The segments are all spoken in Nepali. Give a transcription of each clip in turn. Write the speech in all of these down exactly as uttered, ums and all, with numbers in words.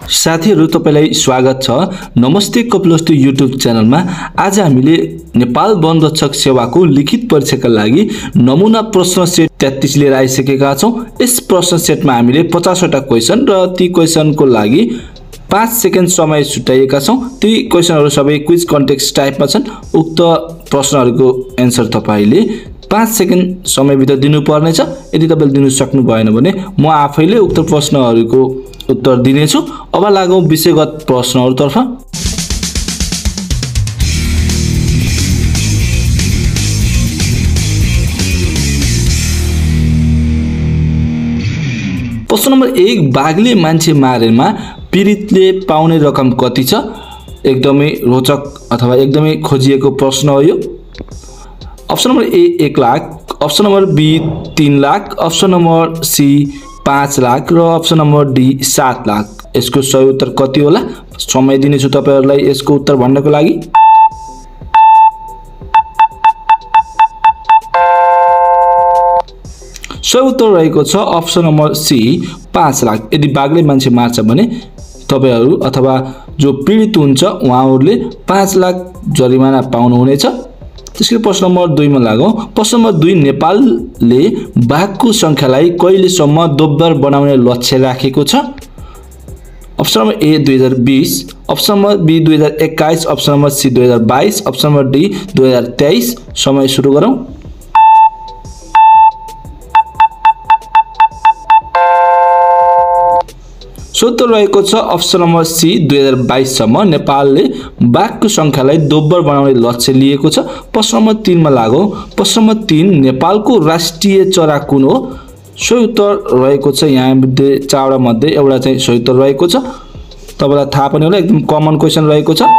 साथीहरु तपाईलाई स्वागत छ नमस्ते कपिलवस्तु युट्युब च्यानलमा। आज हामीले नेपाल बनरक्षक सेवाको लिखित परीक्षाका लागि नमुना प्रश्न सेट तेत्तीस लिएर आइसकेका छौं। यस प्रश्न सेटमा हामीले पचास वटा क्वेशन र ती क्वेशनको लागि पाँच सेकेन्ड समय छुट्याएका छौं। ती क्वेशनहरु सबै क्विज कन्टेक्स्ट टाइपमा छन्। उक्त प्रश्नहरुको एन्सर तपाईले पाँच सेकेन्ड समयभित्र दिनुपर्नेछ। यदि तपाईले दिन सक्नु भएन भने म आफैले उक्त प्रश्नहरुको उत्तर दिनेछु। अब लागौं विषयगत प्रश्नहरुतर्फ। प्रश्न नम्बर एक, बाघले मान्छे मारेमा पीडितले पाउने रकम कति छ? एकदमै रोचक अथवा एकदमै खोजिएको प्रश्न हो यो। अप्सन नम्बर ए एक लाख, अप्सन नम्बर बी तीन लाख, अप्सन नम्बर सी पाँच लाख र अप्सन नम्बर डी सात लाख। यसको सही उत्तर कति होला? समय दिनेछु तपाईहरुलाई यसको उत्तर भन्नको लागि। सही उत्तर रहेको छ अप्सन नम्बर सी पाँच लाख। यदि बाघले मान्छे मार्छ भने तपाईहरु अथवा जो पीडित हुन्छ उहाँहरुले पाँच लाख जरिमाना पाउनु हुनेछ। त्यसैले प्रश्न नम्बर दुई मा लागौं। प्रश्न नम्बर दुई, नेपालले बाघको संख्यालाई कहिलेसम्म दोब्बर बनाउने लक्ष्य राखेको छ? अप्सन नम्बर ए दुई हजार बीस, अप्सन नम्बर बी दुई हजार एक्काइस, अप्सन नम्बर सी दुई हजार बाइस, अप्सन नम्बर डी दुई हजार तेइस। समय सुरु गरौं। उत्तर रहेको छ अप्सन नम्बर सी दुई हजार बाइस सम्म नेपालले बाघको संख्यालाई दोब्बर बनाउने लक्ष्य लिएको छ। प्रश्न नम्बर तीन मा लागौं। प्रश्न नम्बर तीन, नेपालको राष्ट्रिय चरा कुन हो? सही उत्तर रहेको छ यहाँ मध्ये चारवटा मध्ये एउटा चाहिँ सही उत्तर रहेको छ। तपाईलाई थाहा पनि होला, एकदम कमन क्वेशन रहेको छ।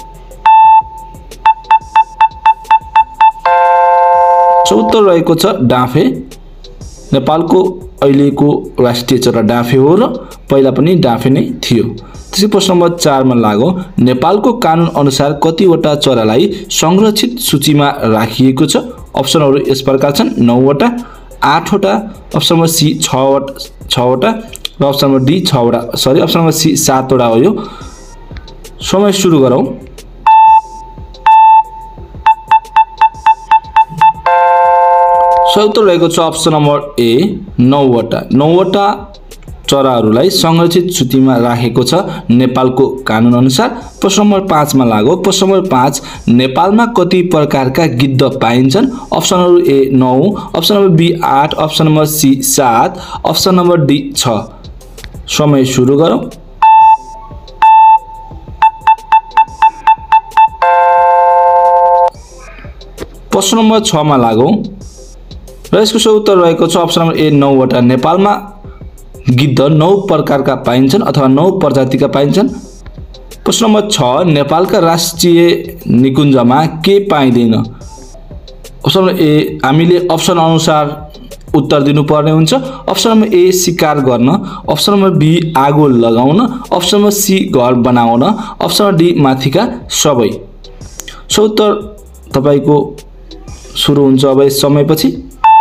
सही उत्तर रहेको छ डाँफे। नेपालको अहिलेको राष्ट्रिय चरा डाँफे हो र पहिला पनि डाँफे नै थियो। त्यसै प्रश्न नम्बर चार मा लागौं। नेपालको कानुन अनुसार कतिवटा चरालाई संरक्षित सूचीमा राखिएको छ? अप्सनहरु यस प्रकार छन्, नौ वटा, आठ वटा, अप्सन नम्बर सी छ वटा छ वटा र अप्सन नम्बर डी छ वटा सरी अप्सन नम्बर सी सात वटा हो यो। समय सुरु गरौं। सही उत्तर रहेको छ अप्सन नम्बर ए नौ वटा। नौ वटा चराहरूलाई संरक्षित सूचीमा राखेको छ नेपालको कानुन अनुसार। प्रश्न नम्बर पाँच मा लागौं। प्रश्न नम्बर पाँच, नेपालमा कति प्रकारका गिद्ध पाइन्छन्? अप्सनहरु ए नौ, अप्सन नम्बर बी आठ, अप्सन नम्बर सी सात, अप्सन नम्बर डी छ। समय सुरु गरौं। प्रश्न नम्बर छ मा लागौं र यसको सही उत्तर रहेको छ अप्सन नम्बर ए नौ वटा। नेपालमा गिद्ध नौ प्रकारका पाइन्छन् अथवा नौ प्रजातिका पाइन्छन्। प्रश्न नम्बर छ, नेपालका राष्ट्रिय निकुञ्जमा के पाइदैन? अप्सन नम्बर ए हामीले अप्सन अनुसार उत्तर दिनुपर्ने हुन्छ। अप्सन नम्बर ए शिकार गर्न, अप्सन नम्बर बी आगो लगाउन, अप्सन नम्बर सी घर बनाउन, अप्सन नम्बर डी माथिका सबै। सो उत्तर तपाईको सुरु हुन्छ अब यस समयपछि।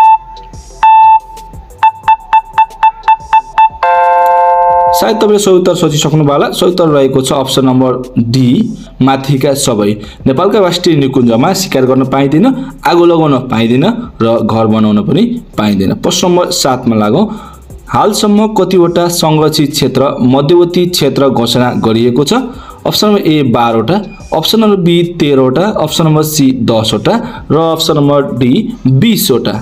सायद तपाईले सही उत्तर सोचिसक्नु होला। सही उत्तर रहेको छ अप्सन नम्बर डी माथिका सबै। नेपालका राष्ट्रिय निकुञ्जमा शिकार गर्न पाइदैन, आगो लगाउन पाइदैन र घर बनाउन पनि पाइदैन। प्रश्न नम्बर सात मा लागौं। हालसम्म कतिवटा संरक्षित क्षेत्र मध्यवर्ती क्षेत्र घोषणा गरिएको छ? अप्सन नम्बर ए बाह्र वटा, अप्सन नम्बर बी तेह्र वटा, अप्सन नम्बर सी दस वटा र अप्सन नम्बर डी बीस वटा।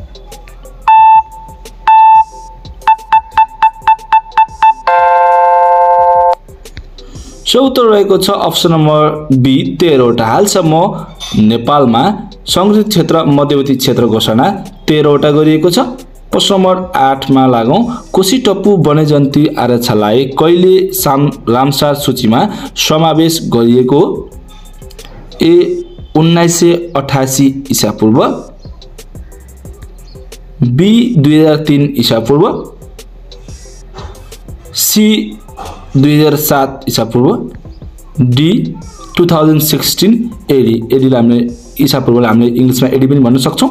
सही उत्तर रहेको छ अप्सन नम्बर बी तेह्र वटा। हालसम्म नेपालमा संरक्षित क्षेत्र मध्यवर्ती क्षेत्र घोषणा तेह्र वटा गरिएको छ। प्रश्न नम्बर आठ मा लागौं। कोसीटप्पु वन्यजन्तु आरक्षलाई कहिले रामसार सूचीमा समावेश गरिएको हो? ए उन्नाइस सय अठासी ईसा पूर्व, बी दुई हजार तीन ईसा पूर्व, सी दुई हजार सात ईसा पूर्व, D two thousand sixteen AD. एडीलाई हामीले ईसा पूर्वलाई हामीले इंग्लिशमा एडी पनि भन्न सक्छौं।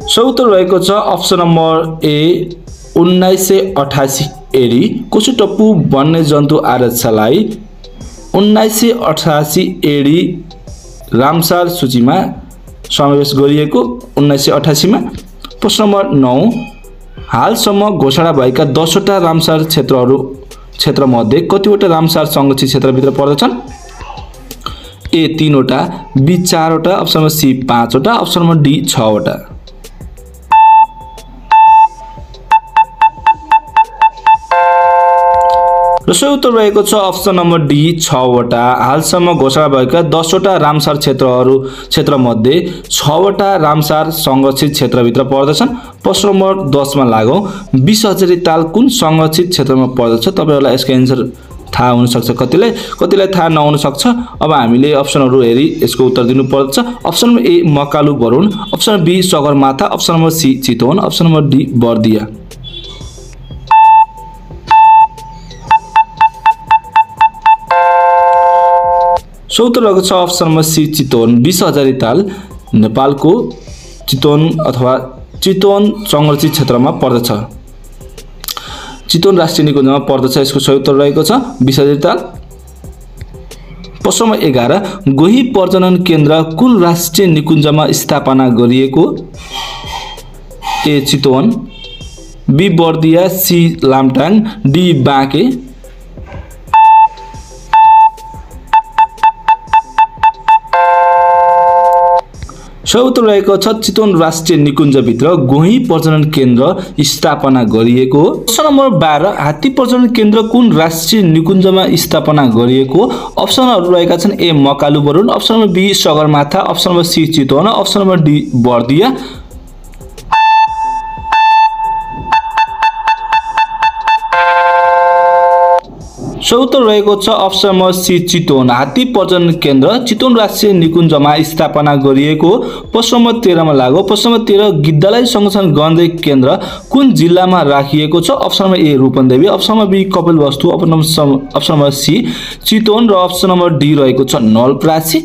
सो उत्तर रहेको छ अप्सन नम्बर ए उन्नाइस सय अठासी एडी कोसुटप्पु वन्यजन्तु आरक्षालाई उन्नाइस सय अठासी एडी रामसार सूचीमा समावेश गरिएको उन्नाइस सय अठासी मा। प्रश्न नम्बर नौ हालसम्म घोषणा भएका दसवटा रामसार क्षेत्रहरू क्षेत्रमध्ये कतिवटा रामसार संरक्षित क्षेत्रभित्र पर्दछन्? ए तीनवटा, बी चारवटा, अप्सन नम्बर सी पाँचवटा, अप्सन नम्बर डी छवटा। र सही उत्तर रहेको छ अप्सन नम्बर डी छवटा। हालसम्म घोषणा भएका दसवटा रामसार क्षेत्रहरू क्षेत्रमध्ये छवटा रामसार संरक्षित क्षेत्रभित्र पर्दछन्। प्रश्न नम्बर दस मा लागौं। बीस हजारी ताल कुन संरक्षित क्षेत्रमा पर्दछ? तपाईहरुलाई यसको एन्सर थाहा हुन सक्छ, कतिलाई कतिलाई थाहा नहुन सक्छ। अब हामीले अप्सनहरु हेरी यसको उत्तर दिनु पर्छ। Option number A Makalu Barun, option number B Sagarmatha, option number C Chitwan, option number D Bardiya. सो उत्तर रहेको छ अप्सन नम्बर सी चितवन। बीस हजारी ताल नेपालको चितवन अथवा चितवन संरक्षित क्षेत्रमा पर्दछ। चितवन राष्ट्रिय निकुञ्जमा पर्दछ। यसको सही उत्तर रहेको छ बीस हजारी ताल। प्रश्न नम्बर एघार गोही प्रजनन केन्द्र कुन राष्ट्रिय निकुञ्जमा स्थापना गरिएको? A Chitwan, B Bardiya, C Langtang, D Banke. सही उत्तर रहेको छ चितवन राष्ट्रिय निकुञ्जभित्र गोही प्रजनन केन्द्र स्थापना गरिएको। प्रश्न नम्बर बाह्र हात्ती प्रजनन केन्द्र कुन राष्ट्रिय निकुञ्जमा स्थापना गरिएको? अप्सनहरू रहेका छन् A Makalu Barun, option number B Sagarmatha, option number C Chitwan, option number D Bardiya. सही उत्तर रहेको छ अप्सन नम्बर सी चितवन। हात्ती प्रजनन केन्द्र चितवन राष्ट्रिय निकुञ्जमा स्थापना गरिएको। प्रश्न नम्बर तेह्र मा लागौं। प्रश्न नम्बर तेह्र गिद्धलाई संरक्षण गर्ने केन्द्र कुन जिल्लामा राखिएको छ? Option number A Rupandehi, option number B Kapilvastu, option number C Chitwan र अप्सन नम्बर डी रहेको छ नवलपरासी।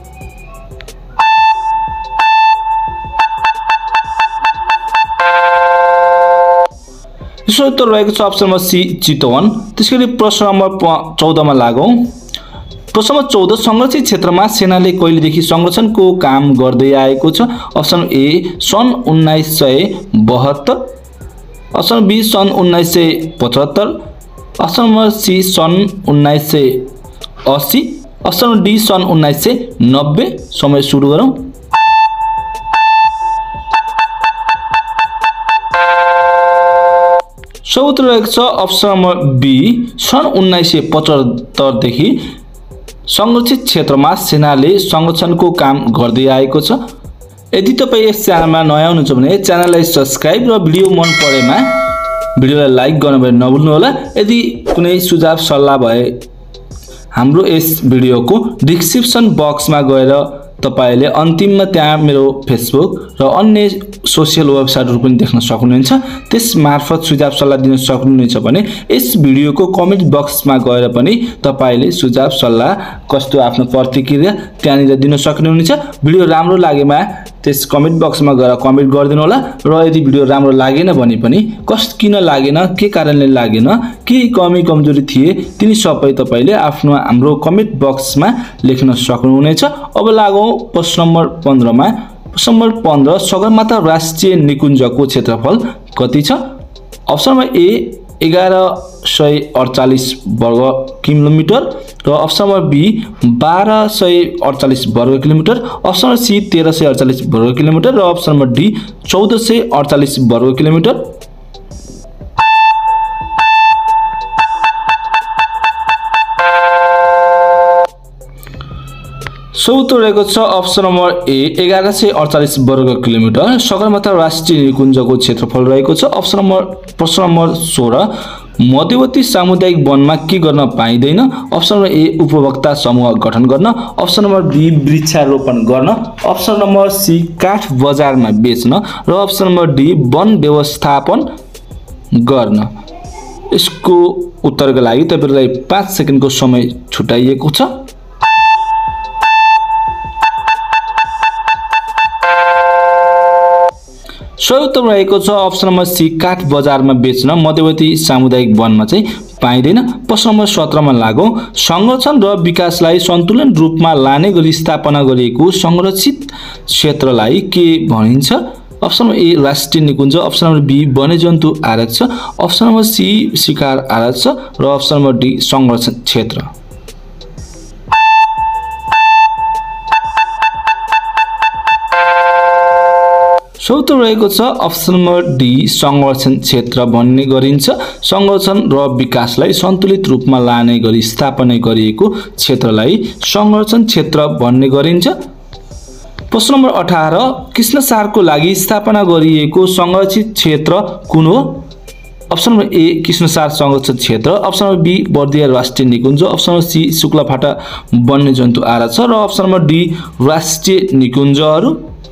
सही उत्तर रहेको छ अप्सन नम्बर सी चितवन। त्यसैगरी प्रश्न नम्बर चौध मा लागौं। प्रश्न नम्बर चौध संरक्षित क्षेत्रमा सेनाले कहिलेदेखि संरक्षणको काम गर्दै आएको छ? अप्सन ए सन् उन्नाइस सय बहत्तर, अप्सन बी सन् उन्नाइस सय पचहत्तर, अप्सन नम्बर सी सन् उन्नाइस सय अस्सी, अप्सन डी सन् उन्नाइस सय नब्बे। समय सुरु गरौँ। सही उत्तर रहेको छ अप्सन नम्बर बी सन् उन्नाइस सय पचहत्तर देखि संरक्षित क्षेत्रमा सेनाले संरक्षणको काम गर्दै आएको छ। यदि तपाईँ यस च्यानलमा नयाँ हुनुहुन्छ भने च्यानललाई सब्स्क्राइब र भिडियो मन परेमा भिडियोलाई लाइक गर्न पनि नभुल्नुहोला। यदि कुनै सुझाव सल्लाह भए हाम्रो यस भिडियोको डिस्क्रिप्सन बक्समा गएर तपाईले अन्तिममा त्यहाँ मेरो फेसबुक र अन्य सोशल वेबसाइटहरु पनि देख्न सक्नुहुन्छ। त्यस मार्फत सुझाव सल्लाह दिन सक्नुहुनेछ भने यस भिडियोको कमेन्ट बक्समा गएर पनि तपाईले सुझाव सल्लाह कस्तो आफ्नो प्रतिक्रिया त्यहाँनिर दिन सक्नुहुनेछ। भिडियो राम्रो लागेमा त्यस कमेन्ट बक्समा गएर कमेन्ट गरिदिनु होला। र यदि भिडियो राम्रो लागेन भने पनि कस्तो किन लागेन, के कारणले लागेन, के कमी कमजोरी थिए तिनी सबै तपाईले आफ्नो हाम्रो कमेन्ट बक्समा लेख्न सक्नुहुनेछ। अब लागौं प्रश्न नम्बर पन्ध्र मा। प्रश्न नम्बर पन्ध्र सगरमाथा राष्ट्रिय निकुञ्जको क्षेत्रफल कति छ? अप्सन नम्बर ए एघार सय अडचालीस वर्ग किलोमिटर र अप्सन नम्बर बी बाह्र सय अडचालीस वर्ग किलोमिटर, अप्सन नम्बर सी तेह्र सय अडचालीस वर्ग किलोमिटर र अप्सन नम्बर डी चौध सय अडचालीस वर्ग किलोमिटर। सही उत्तर रहेको छ अप्सन नम्बर ए एघार सय अडचालीस वर्ग किलोमिटर सगरमाथा राष्ट्रिय निकुञ्जको क्षेत्रफल रहेको छ। अप्सन नम्बर प्रश्न नम्बर सोह्र मध्यवर्ती सामुदायिक वनमा के गर्न पाइँदैन? अप्सन नम्बर ए उपभोक्ता समूह गठन गर्न, अप्सन नम्बर बी वृक्षारोपण गर्न, अप्सन नम्बर सी काठ बजारमा बेच्न र अप्सन नम्बर डी वन व्यवस्थापन गर्न। यसको उत्तरका लागि तपाईहरुलाई पाँच सेकेन्डको समय छुटाइएको छ। सही उत्तर रहेको छ अप्सन नम्बर सी काठ बजारमा बेच्न मध्यवर्ती सामुदायिक वनमा चाहिँ पाइँदैन। प्रश्न नम्बर सत्र मा लागौं। संरक्षण र विकासलाई सन्तुलन रूपमा लाने गरी स्थापना गरिएको संरक्षित क्षेत्रलाई के भनिन्छ? अप्सन नम्बर ए राष्ट्रिय निकुञ्ज, अप्सन नम्बर बी वन्यजन्तु आरक्ष, अप्सन नम्बर सी शिकार आरक्ष र अप्सन नम्बर डी संरक्षण क्षेत्र। सही उत्तर रहेको छ अप्सन नम्बर डी संरक्षण क्षेत्र भन्ने गरिन्छ। संरक्षण र विकासलाई सन्तुलित रूपमा लाने गरी स्थापना गरिएको क्षेत्रलाई संरक्षण क्षेत्र भन्ने गरिन्छ। प्रश्न नम्बर अठारह कृष्णसारको लागि स्थापना गरिएको संरक्षित क्षेत्र कुन हो? अप्सन नम्बर ए कृष्णसार संरक्षित क्षेत्र, अप्सन नम्बर बी बर्दिया राष्ट्रिय निकुञ्ज, अप्सन नम्बर सी शुक्लाफाटा वन्यजन्तु आरक्ष र अप्सन नम्बर डी राष्ट्रिय निकुञ्जहरू।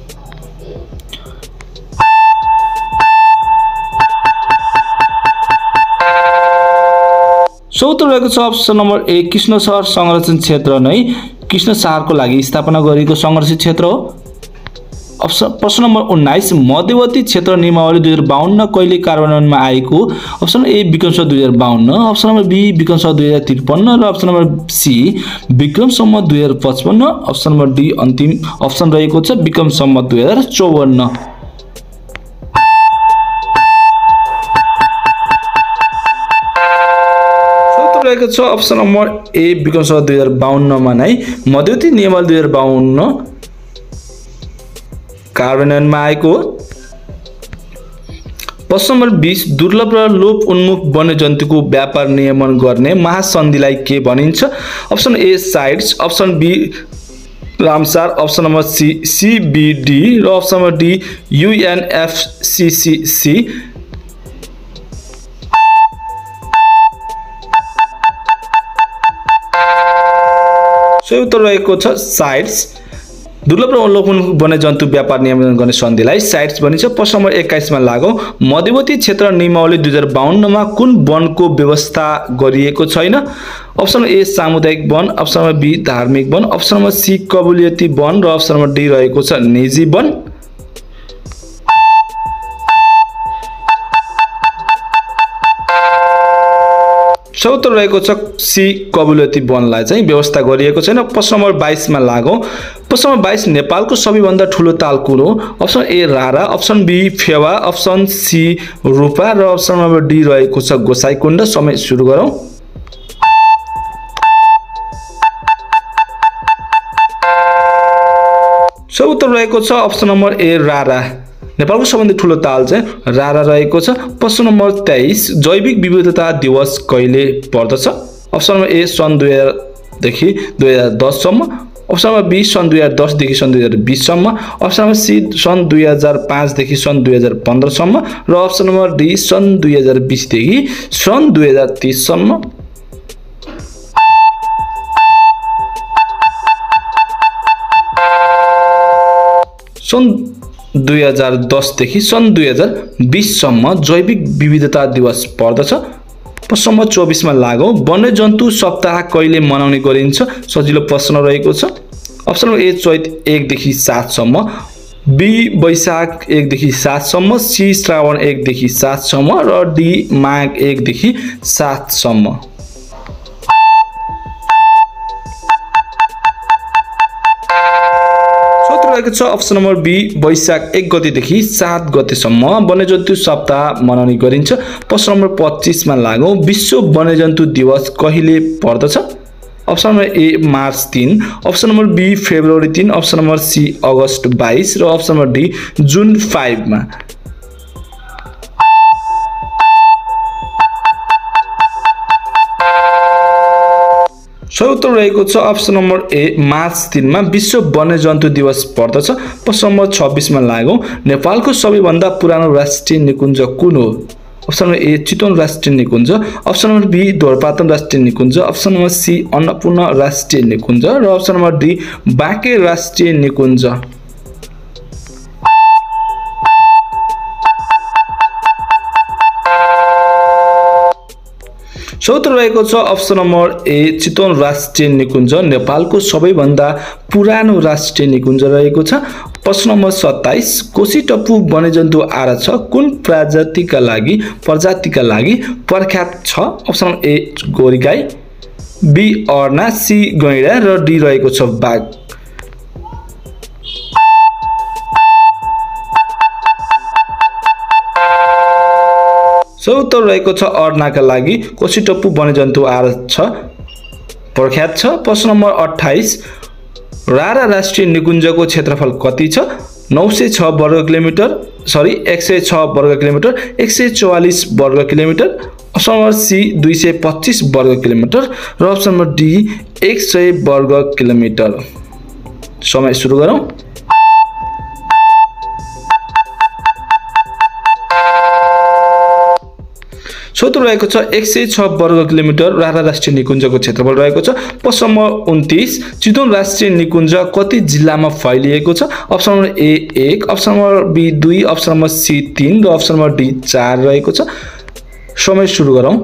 सही उत्तर रहेको छ अप्सन नम्बर ए कृष्णसार संरक्षण क्षेत्र नै कृष्णसारको लागि स्थापना गरिएको संरक्षित क्षेत्र हो। अप्सन प्रश्न नम्बर उन्नाइस मध्यवर्ती क्षेत्र नियमावली दुई हजार बाहन्न कहिले कार्यान्वयनमा आएको? अप्सन ए विक्रमसम्म दुई हजार बाहन्न, अप्सन नम्बर बी विक्रमसम्म दुई हजार त्रिपन्न र अप्सन नम्बर सी विक्रमसम्म दुई हजार पचपन्न, अप्सन नम्बर डी अन्तिम अप्सन रहेको छ विक्रमसम्म दुई हजार चौवन्न। रहेको छ अप्सन नम्बर ए विक्रमसम्म दुई हजार बाहन्न मा नै मध्यवर्ती नियमावली दुई हजार बाहन्न कार्यान्वयनमा आएको हो। प्रश्न नम्बर बीस दुर्लभ र लोप उन्मुख वन्यजन्तुको व्यापार नियमन गर्ने महासन्धिलाई के भनिन्छ? Option A CITES, option B Ramsar, option number C CBD र अप्सन नम्बर डी यूएनएफसीसीसी। सही उत्तर रहेको छ साइट्स। दुर्लभ र लोप उन्मुख वन्यजन्तु व्यापार नियमन गर्ने सन्धिलाई साइट्स भनिन्छ। प्रश्न नम्बर एक्काइस मा लागौं। मध्यवर्ती क्षेत्र नियमावली दुई हजार बाहन्न मा कुन वनको व्यवस्था गरिएको छैन? अप्सन ए सामुदायिक वन, अप्सन नम्बर बी धार्मिक वन, अप्सन नम्बर सी कबुलियती वन र अप्सन नम्बर डी रहेको छ निजी वन। सही उत्तर रहेको छ सी कबुलियती वनलाई चाहिँ व्यवस्था गरिएको छैन। प्रश्न नम्बर बाइस मा लागौं। प्रश्न नम्बर बाइस नेपालको सबैभन्दा ठूलो ताल कुन हो? Option A Rara, option B Phewa, option C Rupa र अप्सन नम्बर डी रहेको छ गोसाइकुण्ड। समय सुरु गरौं। सही उत्तर रहेको छ अप्सन नम्बर ए रारा। नेपालको सबैभन्दा ठूलो ताल चाहिँ रारा रहेको छ। प्रश्न नम्बर तेइस जैविक विविधता दिवस कहिले पर्दछ? अप्सन नम्बर ए सन् दुई हजार देखि दुई हजार दस सम्म, अप्सन नम्बर बी सन् दुई हजार दस देखि सन् दुई हजार बीस सम्म, अप्सन नम्बर सी सन् दुई हजार पाँच देखि सन् दुई हजार पन्ध्र सम्म र अप्सन नम्बर डी सन् दुई हजार बीस देखि सन् दुई हजार तीस सम्म। सन् दुई हजार दस देखि सन् दुई हजार बीस सम्म जैविक विविधता दिवस पर्दछ। प्रश्न नम्बर चौबिस मा लागौं। वन्यजन्तु सप्ताह कहिले मनाउने गरिन्छ? सजिलो प्रश्न रहेको छ। अप्सन नम्बर ए चैत एक देखि सात सम्म, बी वैशाख एक देखि सात सम्म, सी श्रावण एक देखि सात सम्म र डी माघ एक देखि सात सम्म। रहेको छ अप्सन नम्बर बी वैशाख एक गतेदेखि सात गतेसम्म वन्यजन्तु सप्ताह मनाउने गरिन्छ। प्रश्न नम्बर पच्चीस मा लागौं। विश्व वन्यजन्तु दिवस कहिले पर्दछ? अप्सन नम्बर ए मार्च तीन, अप्सन नम्बर बी फेब्रुअरी तीन, अप्सन नम्बर सी अगस्त बाइस र अप्सन नम्बर डी जुन पाँच मा। सही उत्तर रहेको छ अप्सन नम्बर ए मार्च तीन मा विश्व वन्यजन्तु दिवस पर्दछ। प्रश्न नम्बर छब्बीस मा लागौं। नेपालको सबैभन्दा पुरानो राष्ट्रिय निकुञ्ज कुन हो? अप्सन नम्बर ए चितवन राष्ट्रिय निकुञ्ज, अप्सन नम्बर बी ढोरपातन राष्ट्रिय निकुञ्ज, अप्सन नम्बर सी अन्नपूर्ण राष्ट्रिय निकुञ्ज र अप्सन नम्बर डी बाँके राष्ट्रिय निकुञ्ज। सही उत्तर रहेको छ अप्सन नम्बर ए चितवन राष्ट्रिय निकुञ्ज नेपालको सबैभन्दा पुरानो राष्ट्रिय निकुञ्ज रहेको छ। प्रश्न नम्बर सत्ताइस कोशी टप्पु वन्यजन्तु आहार छ कुन प्रजातिका लागि प्रजातिका लागि प्रख्यात छ? अप्सन नम्बर ए गोरीगाई, बी अर्ना, सी गैंडा र डी रहेको छ बाघ। सही उत्तर रहेको छ अर्नाका लागि कोशी टप्पु वन्यजन्तु आहार छ प्रख्यात छ। प्रश्न नम्बर अट्ठाइस रारा राष्ट्रिय निकुञ्जको क्षेत्रफल कति छ? नौ सय छ वर्ग किलोमिटर सरी एक सय छ वर्ग किलोमिटर, एक सय चौवालीस वर्ग किलोमिटर, अप्सन नम्बर सी दुई सय पच्चीस वर्ग किलोमिटर र अप्सन नम्बर डी एक सय वर्ग किलोमिटर। समय सुरु गरौँ। सूत्र रहेको छ एक सय छ वर्ग किलोमिटर रारा राष्ट्रिय निकुञ्जको क्षेत्रफल रहेको छ। प्रश्न नम्बर उन्तीस चितवन राष्ट्रिय निकुञ्ज कति जिल्लामा फैलिएको छ? अप्सन नम्बर ए एक, अप्सन नम्बर बी दुई, अप्सन नम्बर सी तीन र अप्सन नम्बर डी चार रहेको छ। समय सुरु गरौँ।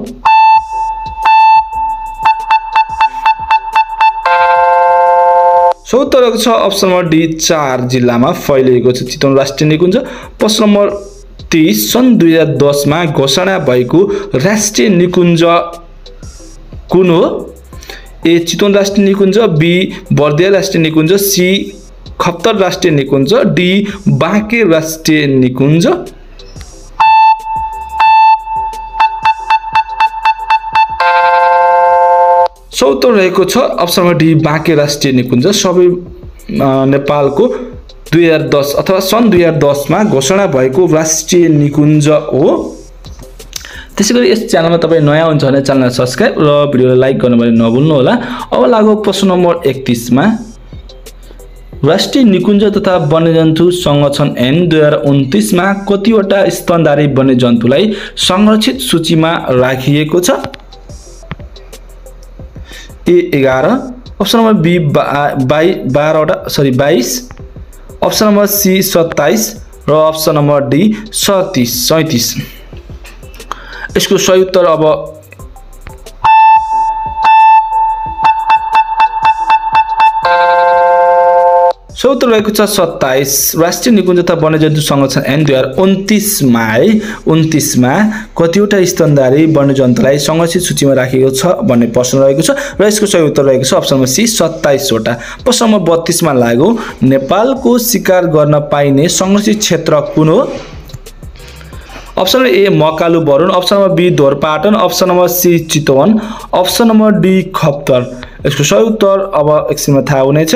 सही उत्तर रहेको छ अप्सन नम्बर डी चार जिल्लामा फैलिएको छ चितवन राष्ट्रिय निकुञ्ज। प्रश्न नम्बर तीस सन् दुई हजार दस मा घोषणा भएको राष्ट्रिय निकुञ्ज कुन हो? ए चितवन राष्ट्रिय निकुञ्ज, बी बर्दिया राष्ट्रिय निकुञ्ज, सी खप्तर राष्ट्रिय निकुञ्ज, डी बाँके राष्ट्रिय निकुञ्ज। सही उत्तर रहेको छ अप्सन नम्बर डी बाँके राष्ट्रिय निकुञ्ज सबै नेपालको दुई हजार दस अथवा सन् दुई हजार दस मा घोषणा भएको राष्ट्रिय निकुञ्ज हो। त्यसैगरी यस च्यानलमा तपाईँ नयाँ हुन्छ भने च्यानललाई सब्स्क्राइब र भिडियोलाई लाइक गर्न पनि नभुल्नु होला। अब लागौ प्रश्न नम्बर एकतीस मा राष्ट्रिय निकुञ्ज तथा वन्यजन्तु संरक्षण ऐन दुई हजार उन्तीस मा कतिवटा स्तनधारी वन्यजन्तुलाई संरक्षित सूचीमा राखिएको छ? ए एघार, अप्सन नम्बर बी बाई बाह्रवटा सरी बाइस, अप्सन नम्बर सी सत्ताइस र अप्सन नम्बर डी सैंतीस सैंतीस। यसको सही उत्तर अब सही उत्तर रहेको छ सत्ताइस। राष्ट्रिय निकुञ्ज तथा वन्यजन्तु संरक्षण ऐन दुई हजार उन्तीस मा उन्तीस मा कतिवटा स्तनधारी वन्यजन्तुलाई संरक्षित सूचीमा राखिएको छ भन्ने प्रश्न रहेको छ र यसको सही उत्तर रहेको छ अप्सन नम्बर सी सत्ताइस वटा। प्रश्न नम्बर बत्तीस मा लागौ नेपालको शिकार गर्न पाइने संरक्षित क्षेत्र कुन हो? Option number A Makalu Barun, option number B Dhorpatan, option number C Chitwan, option number D Khaptad. यसको सही उत्तर अब एकछिनमा थाहा हुनेछ।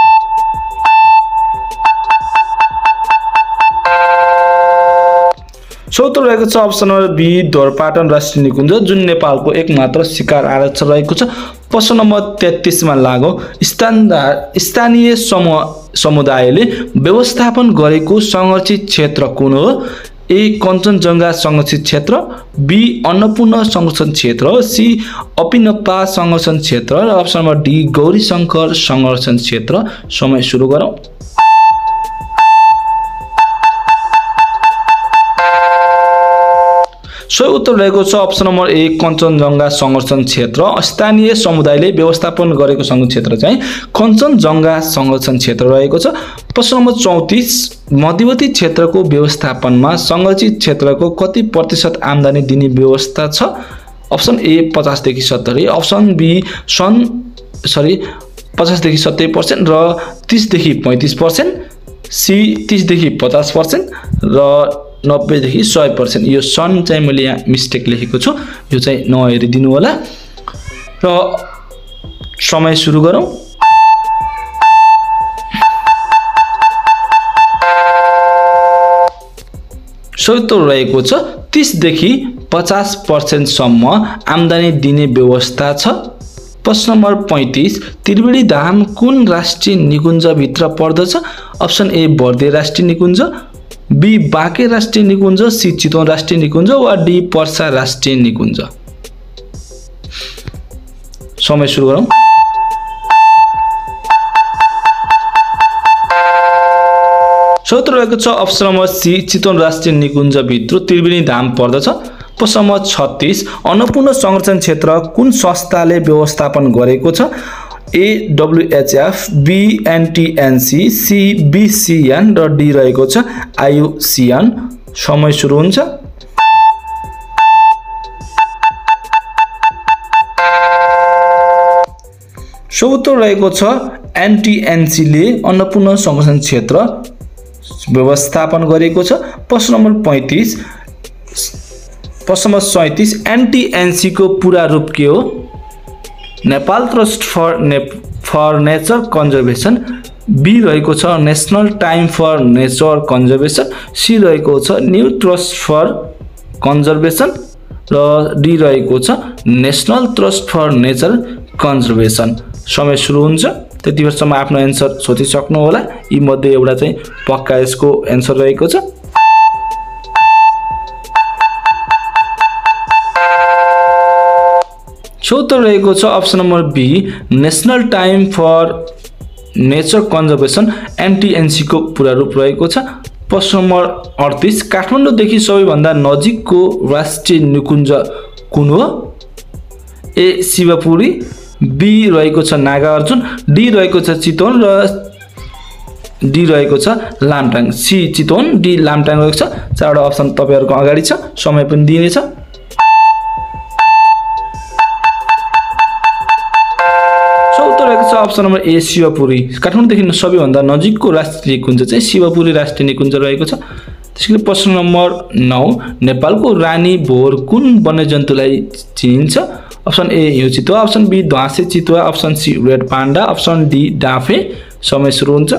सही उत्तर रहेको छ अप्सन नम्बर बी धोरपाटन राष्ट्रिय निकुञ्ज जुन नेपालको एकमात्र शिकार आरक्षण रहेको छ। प्रश्न नम्बर तेत्तीस मा लागौ स्थानीय समूह समुदायले व्यवस्थापन गरेको संरक्षित क्षेत्र कुन हो? ए कञ्चनजङ्घा संरक्षित क्षेत्र, बी अन्नपूर्ण संरक्षण क्षेत्र, सी अपिनप्पा संरक्षण क्षेत्र र अप्सन नम्बर डी गौरीशङ्कर संरक्षण क्षेत्र। समय सुरु गरौँ। सही उत्तर रहेको छ अप्सन नम्बर ए कञ्चनजङ्घा संरक्षण क्षेत्र। स्थानीय समुदायले व्यवस्थापन गरेको संरक्षण क्षेत्र चाहिँ कञ्चनजङ्घा संरक्षण क्षेत्र रहेको छ। प्रश्न नम्बर चौतीस मध्यवर्ती क्षेत्रको व्यवस्थापनमा संरक्षित क्षेत्रको कति प्रतिशत आम्दानी दिने व्यवस्था छ? अप्सन ए पचास देखि सत्तरी, अप्सन बी सन् सरी पचास देखि सत्तरी पर्सेन्ट र तीस देखि पैंतीस पर्सेन्ट, सी तीस देखि पचास पर्सेन्ट र नब्बे देखि सय पर्सेन्ट। यो सन चाहिँ मैले यहाँ मिस्टेक लेखेको छु, यो चाहिँ नहेरिदिनु होला र समय सुरु गरौँ। सही उत्तर रहेको छ तीस देखि पचास पर्सेन्ट सम्म आम्दानी दिने व्यवस्था छ। प्रश्न नम्बर पैंतीस त्रिवेणी धाम कुन राष्ट्रिय निकुञ्ज भित्र पर्दछ? अप्सन ए बर्दिया राष्ट्रिय निकुञ्ज, बी बाँके राष्ट्रिय निकुञ्ज, सी चितवन राष्ट्रिय निकुञ्ज वा डी पर्सा राष्ट्रिय निकुञ्ज। समय सुरु गरौँ। सही उत्तर रहेको छ अप्सन नम्बर सी चितवन राष्ट्रिय निकुञ्ज भित्र त्रिवेणी धाम पर्दछ। प्रश्न नम्बर छत्तीस अन्नपूर्ण संरक्षण क्षेत्र कुन संस्थाले व्यवस्थापन गरेको छ? ए डब्ल्युएचएफ, बी एनटिएनसी, सी बिसिएन र डी रहेको छ आइयुसिएन। समय सुरु हुन्छ। चौथो रहेको छ एनटिएनसी ले अन्नपूर्ण संरक्षण क्षेत्र व्यवस्थापन गरेको छ। प्रश्न नम्बर पैंतीस, प्रश्न नम्बर सैंतीस, एनटिएनसी को पूरा रूप के हो? नेपाल ट्रस्ट फर ने फर नेचर कन्जर्भेसन, बी रहेको छ national time for nature conservation, C रहेको छ न्यू ट्रस्ट फर कन्जर्भेसन र डी रहेको छ national trust for nature conservation. समय सुरु हुन्छ। त्यति बेरसम्म आफ्नो एन्सर सोचिसक्नु होला। यी मध्ये एउटा चाहिँ पक्का यसको एन्सर रहेको छ। चौथो रहेको छ option number B national time for nature conservation, NTNC को पूरा रूप रहेको छ। प्रश्न नम्बर अडतीस, काठमाडौँदेखि सबैभन्दा नजिकको राष्ट्रिय निकुञ्ज कुन हो? ए शिवपुरी, बी रहेको छ नागार्जुन, डी रहेको छ चितवन र डी रहेको छ लामटाङ। सी चितवन, डी लामटाङ रहेको छ। चारवटा अप्सन तपाईहरुको अगाडि छ। समय पनि दिइनेछ। चौथो रहेको छ अप्सन नम्बर ए शिवपुरी। काठमाडौँदेखि सबैभन्दा नजिकको राष्ट्रिय निकुञ्ज चाहिँ शिवपुरी राष्ट्रिय निकुञ्ज रहेको छ। त्यसैले प्रश्न नम्बर नौ, नेपालको रानी भोर कुन वन्यजन्तुलाई चिनिन्छ? अप्सन ए हिउँ चितुवा, अप्सन बी ध्वाँसे चितुवा, option C red panda, option D डाफे। समय सुरु हुन्छ।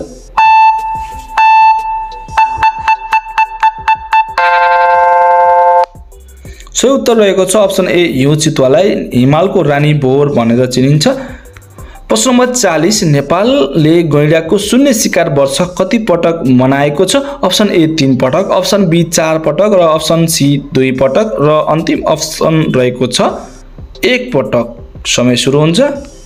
सही उत्तर रहेको छ अप्सन ए हिउँ चितुवालाई हिमालको रानी भोर भनेर चिनिन्छ। प्रश्न नम्बर चालीस, नेपालले गैंडाको शून्य शिकार वर्ष कति पटक मनाएको छ? अप्सन ए तीन पटक, अप्सन बी चार पटक र अप्सन सी दुई पटक र अन्तिम अप्सन रहेको छ एक पटक। समय सुरु हुन्छ।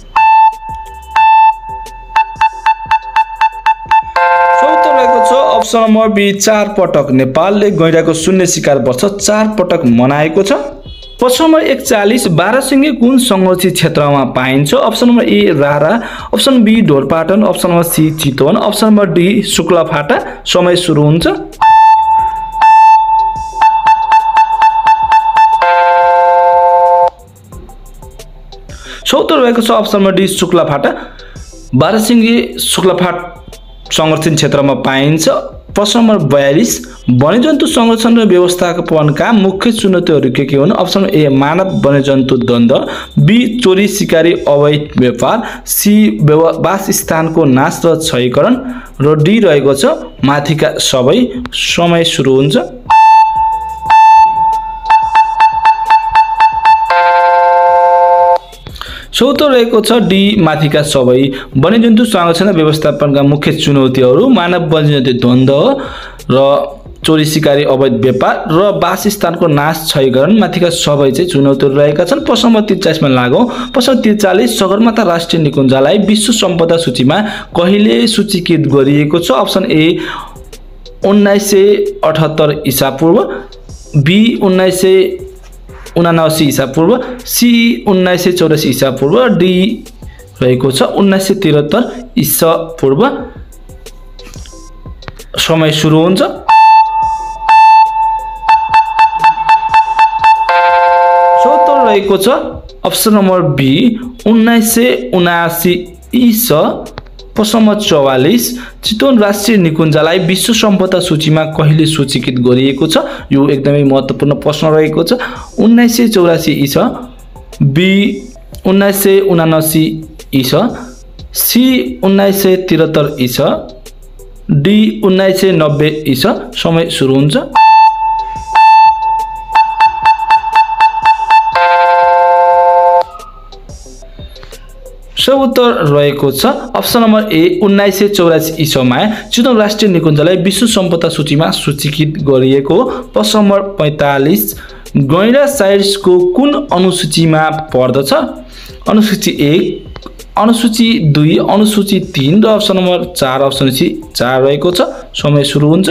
चौथो रहेको छ अप्सन नम्बर बी चार पटक। नेपालले गैंडाको शून्य शिकार वर्ष चार पटक मनाएको छ। प्रश्न नम्बर एकचालीस, बाह्रसिंगे कुन संरक्षित क्षेत्रमा पाइन्छ? Option number A Rara, option B Dhorpatan, option number C Chitwan, option number D Shuklaphanta. समय सुरु हुन्छ। चौथो रहेको छ अप्सन नम्बर डी शुक्लाफाटा। बाह्रसिंगे शुक्लाफाट संरक्षण क्षेत्रमा पाइन्छ। प्रश्न नम्बर बयालीस, वन्यजन्तु संरक्षण र व्यवस्थापनका मुख्य चुनौतीहरू के के हुन्? अप्सन ए मानव वन्यजन्तु द्वन्द्व, बी चोरी सिकारी अवैध व्यापार, सी वासस्थानको नाश र क्षयीकरण र डी रहेको छ माथिका सबै। समय सुरु हुन्छ। चौथो रहेको छ डी माथिका सबै। वन्यजन्तु संरक्षण र व्यवस्थापनका मुख्य चुनौतीहरू मानव वन्यजन्तु द्वन्द्व र चोरी सिकारी अवैध व्यापार र वासस्थानको नाश क्षयीकरण माथिका सबै चाहिँ चुनौतीहरू रहेका छन्। प्रश्न नम्बर त्रिचालीसमा लागौँ। प्रश्न त्रिचालीस, सगरमाथा राष्ट्रिय निकुञ्जलाई विश्व सम्पदा सूचीमा कहिले सूचीकृत गरिएको छ? अप्सन ए उन्नाइस सय अठहत्तर ईसा पूर्व, बी उन्नाइस सय उनासी ईसा पूर्व, सी उन्नाइस सय चौरासी ईसा पूर्व, डी रहेको छ उन्नाइस सय त्रिहत्तर ईसा पूर्व। समय सुरु हुन्छ। चौथो रहेको छ अप्सन नम्बर बी उन्नाइस सय उनासी ईसा। प्रश्न नम्बर चौवालीस, चितवन राष्ट्रिय निकुञ्जलाई विश्व सम्पदा सूचीमा कहिले सूचीकृत गरिएको छ? यो एकदमै महत्त्वपूर्ण प्रश्न रहेको छ। उन्नाइस सय चौरासी ईसा, बी उन्नाइस सय उनासी ईसा, सी उन्नाइस सय त्रिहत्तर ईसा, डी उन्नाइस सय नब्बे ईसा। समय सुरु हुन्छ। सही उत्तर रहेको छ अप्सन नम्बर ए उन्नाइस सय चौरासी ईसामा चितवन राष्ट्रिय निकुञ्जलाई विश्व सम्पदा सूचीमा सूचीकृत गरिएको हो। प्रश्न नम्बर पैंतालीस, गैंडा साइट्सको कुन अनुसूचीमा पर्दछ? अनुसूची एक, अनुसूची दुई, अनुसूची तीन र अप्सन नम्बर चार। अप्सन सी चार रहेको छ। समय सुरु हुन्छ।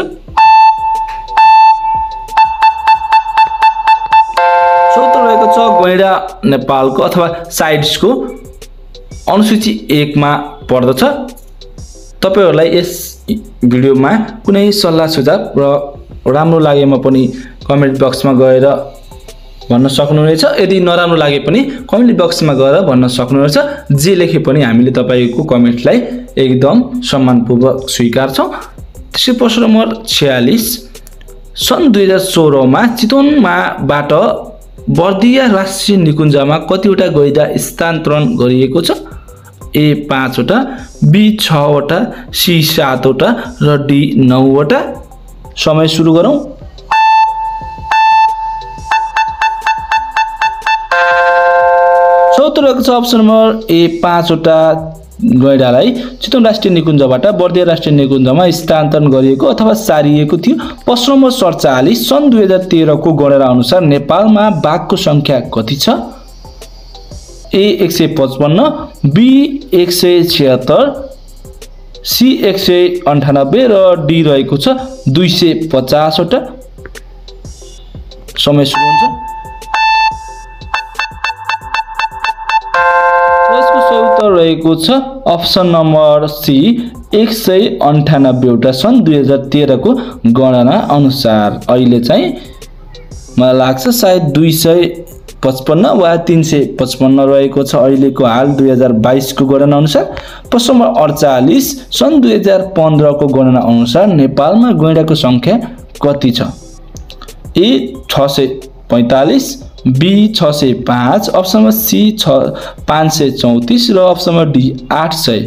चौथो रहेको छ गैंडा नेपालको अथवा साइट्सको अनुसूची एक मा पर्दछ। तपाईहरुलाई यस भिडियोमा कुनै सल्लाह सुझाव र राम्रो लागेमा पनि कमेन्ट बक्समा गएर भन्न सक्नुहुनेछ। यदि नराम्रो लागे पनि कमेन्ट बक्समा गएर भन्न सक्नुहुनेछ। जे लेखे पनि हामीले तपाईको कमेन्टलाई एकदम सम्मानपूर्वक स्वीकार्छौं। त्यसै प्रश्न नम्बर छयालीस, सन् दुई हजार सोह्र मा चितवनमाबाट बर्दिया राष्ट्रिय निकुञ्जमा कतिवटा गैंडा स्थानान्तरण गरिएको छ? ए पाँच वटा, बी छ वटा, सी सात वटा र डी नौ वटा। समय सुरु गरौं। सही उत्तर रहेको छ अप्सन नम्बर ए पाँच वटा गैंडालाई चितवन राष्ट्रिय निकुञ्जबाट बर्दिया राष्ट्रिय निकुञ्जमा स्थानान्तरण गरिएको अथवा सारिएको थियो। प्रश्न नम्बर सडचालीस, सन् दुई हजार तेह्र को गणना अनुसार नेपालमा बाघको संख्या कति छ? ए एक सय पचपन्न, बी एक सय छिहत्तर, सी एक सय अन्ठानब्बे र डी रहेको छ दुई सय पचास वटा। समय सुरु हुन्छ। यसको सही उत्तर रहेको छ अप्सन नम्बर सी एक सय अन्ठानब्बे वटा सन् दुई हजार तेह्र को गणना अनुसार। अहिले चाहिँ मलाई लाग्छ सायद दुई सय पचपन्न वा तीन सय पचपन्न रहेको छ अहिलेको हाल दुई हजार बाइस को गणना अनुसार। प्रश्न नम्बर अडचालीस, सन् दुई हजार पन्ध्र को गणना अनुसार नेपालमा गैंडाको संख्या कति छ? ए छ सय पैंतालीस, बी छ सय पाँच, अप्सन नम्बर सी छ पाँच सय चौतीस र अप्सन नम्बर डी आठ सय।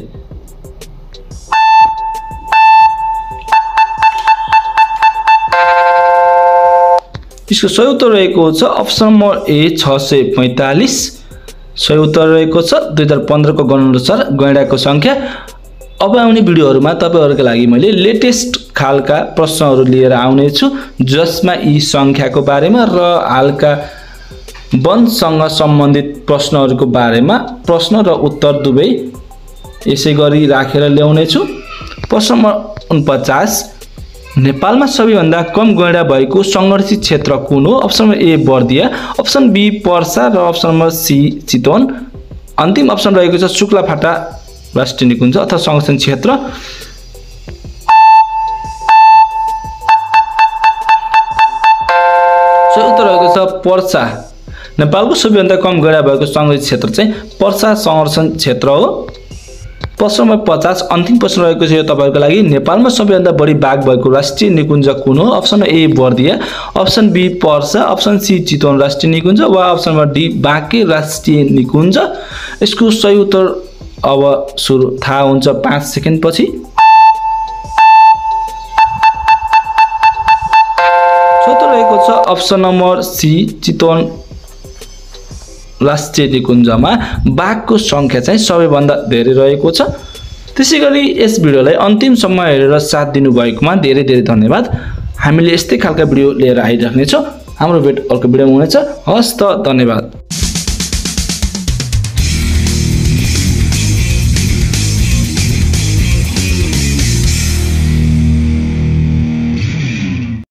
यसको सही उत्तर रहेको छ अप्सन नम्बर ए छ सय पैंतालीस। सही उत्तर रहेको छ दुई हजार पन्ध्र को गणना अनुसार गैंडाको संख्या। अब आउने भिडियोहरुमा तपाईहरुका लागि मैले लेटेस्ट खालका प्रश्नहरु लिएर आउने छु, जसमा यी संख्याको बारेमा र हालका वनसँग सम्बन्धित प्रश्नहरुको बारेमा प्रश्न र उत्तर दुवै यसै गरी राखेर ल्याउने छु। प्रश्न नम्बर उनपचास, नेपालमा सबैभन्दा कम गैंडा भएको संरक्षित क्षेत्र कुन हो? Option number A Bardiya, option B Parsa र अप्सन नम्बर सी चितवन। अन्तिम अप्सन रहेको छ शुक्लाफाटा राष्ट्रिय निकुञ्ज अथवा संरक्षण क्षेत्र। सही उत्तर रहेको छ पर्सा। नेपालको सबैभन्दा कम गैंडा भएको संरक्षित क्षेत्र चाहिँ पर्सा संरक्षण क्षेत्र हो। प्रश्न नम्बर पचास, अन्तिम प्रश्न रहेको छ यो तपाईहरुको लागि, नेपालमा सबैभन्दा बढी बाघ भएको राष्ट्रिय निकुञ्ज कुन हो? Option A Bardiya, option B Parsa, option C Chitwan राष्ट्रिय निकुञ्ज वा अप्सन नम्बर डी बाँके राष्ट्रिय निकुञ्ज। यसको सही उत्तर अब सुरु थाहा हुन्छ पाँच सेकेन्ड पछि। सही उत्तर रहेको छ अप्सन नम्बर सी चितवन राष्ट्रिय निकुञ्जमा बाघको संख्या चाहिँ सबैभन्दा धेरै रहेको छ। त्यसैगरी यस भिडियोलाई अन्तिमसम्म हेरेर साथ दिनुभएकोमा धेरै धेरै धन्यवाद। हामीले यस्तै खालका भिडियो लिएर आइराख्नेछौँ। हाम्रो भेट अर्को भिडियोमा हुनेछ। हस् त, धन्यवाद।